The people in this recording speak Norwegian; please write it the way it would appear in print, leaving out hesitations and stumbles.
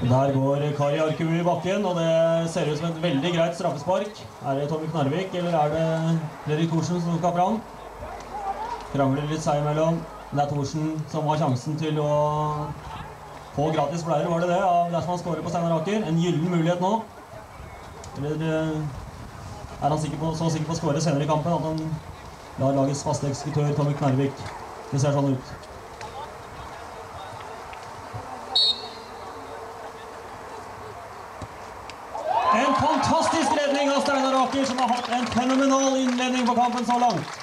Der går Kari Arkebu i bakken, og det ser ut som et veldig greit straffespark. Er det Tommy Knarvik, eller er det Fredrik Thorsen som skal fram? Krangler litt seg imellom. Det er Thorsen som har sjansen til å få gratis flere, var det det? Dersom han skårer på Steinar Aker. En gyllen mulighet nå. Eller er han så sikker på å skåre senere i kampen at han lar lagets faste eksekutør Tommy Knarvik. Det ser sånn ut. En fantastisk redning av Steinar Aker, som har hatt en fenomenal innledning på kampen så langt.